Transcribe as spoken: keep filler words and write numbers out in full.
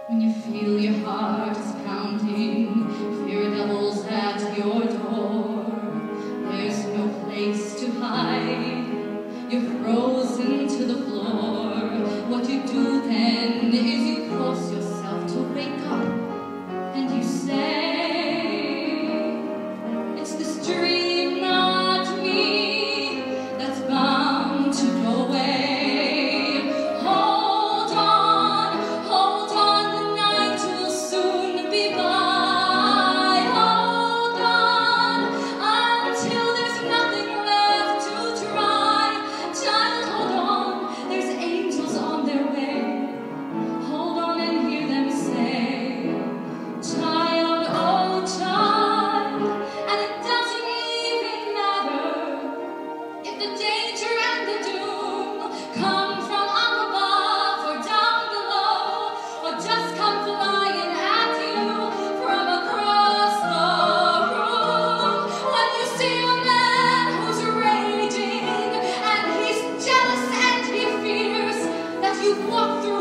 When you feel your heart is pounding, fear doubles at your door. There's no place to hide, you're frozen to the floor. What you do then is you force yourself to wake up, and you say, it's this dream, not me, that's bound to go away. You walk through